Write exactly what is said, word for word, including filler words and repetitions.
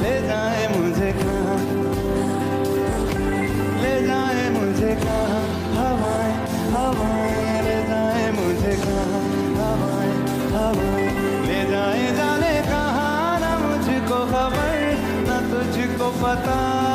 ले जाए मुझे कहाँ, ले जाए मुझे कहाँ, हवाएं हवाएं ले जाए मुझे कहाँ, हवाएं हवाएं ले जाए जाने कहाँ, ना मुझको खबर ना तुझको पता।